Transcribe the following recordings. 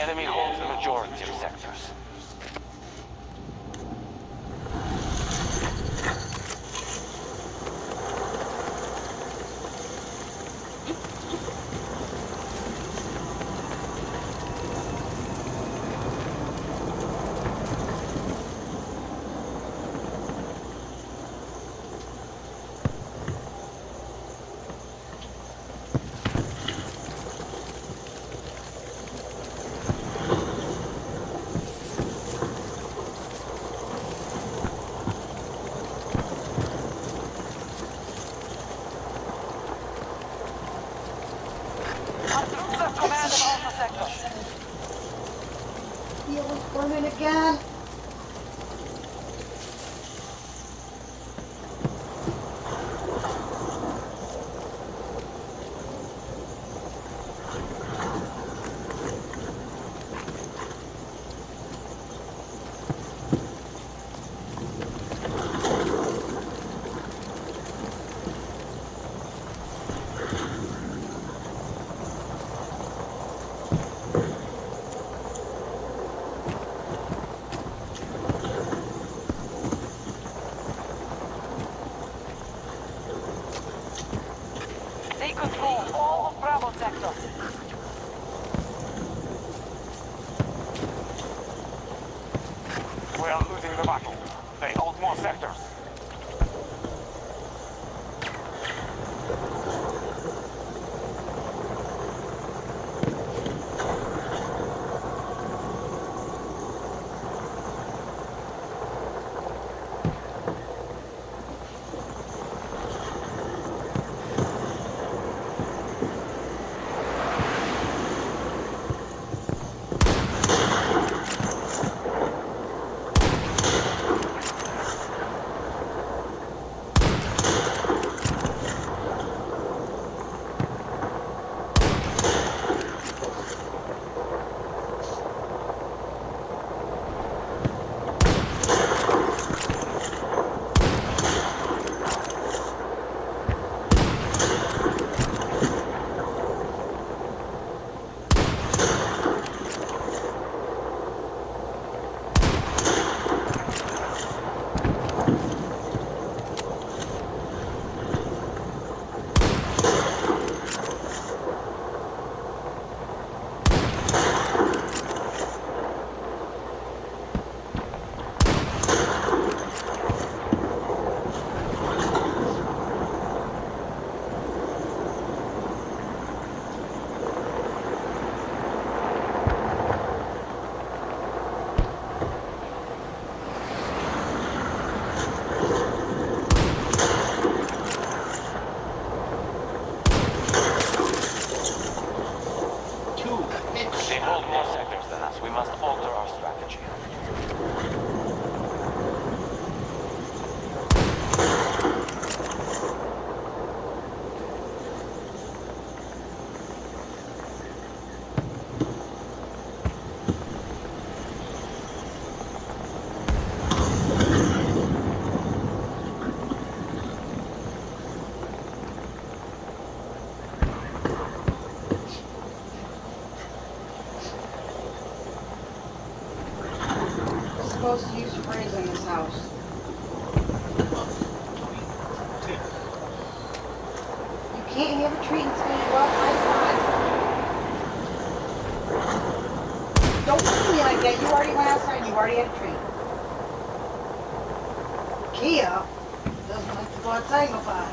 enemy holds the majority of sectors. Command of Alpha Sector. He was burning again. They control all of Bravo Sector. We are losing the battle. They hold more sectors. They hold more sectors than us. We must alter our strategy. Supposed to use sprays in this house. You can't have a treat until you go outside. Don't look at me like that. You already went outside. You already had a treat. Kia doesn't like to go outside and go by.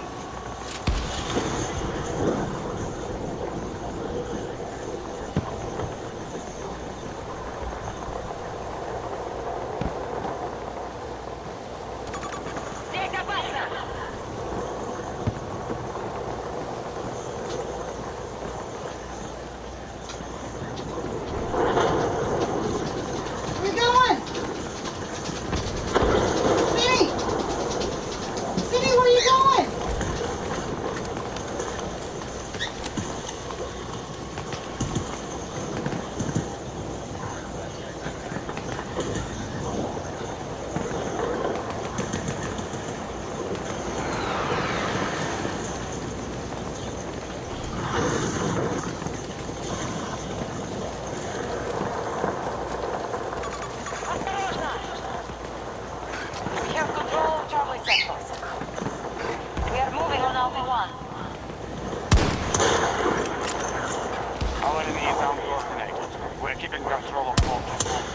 Where you going? enemy is uncoordinated. We're keeping control of both.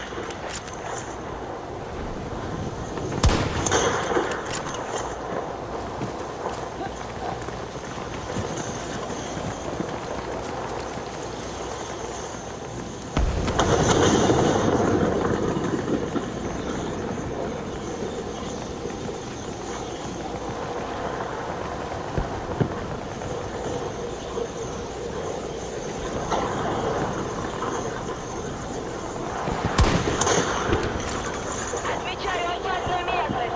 Отмечаю опасную местность.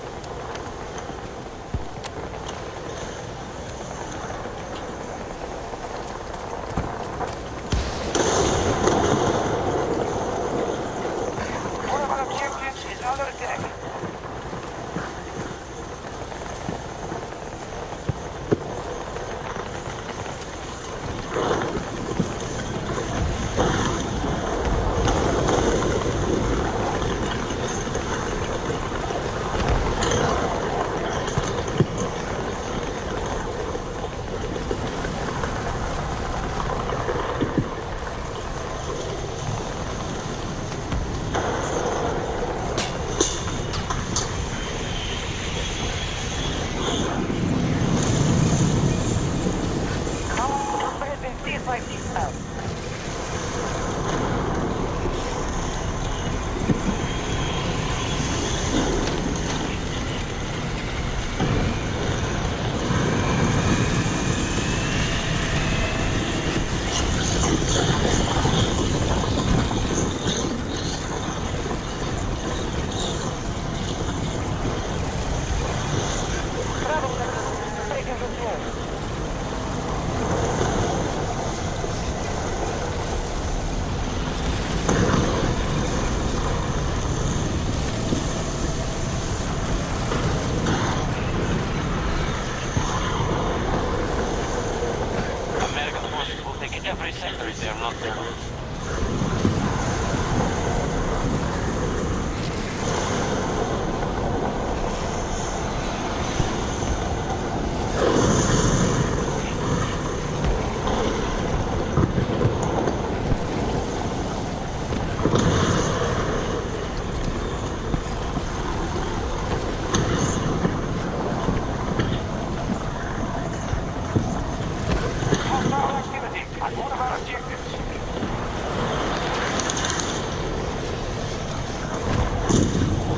One of our objectives is under attack. American forces will take every sector if they are not there. Hostile activity at one of our objectives.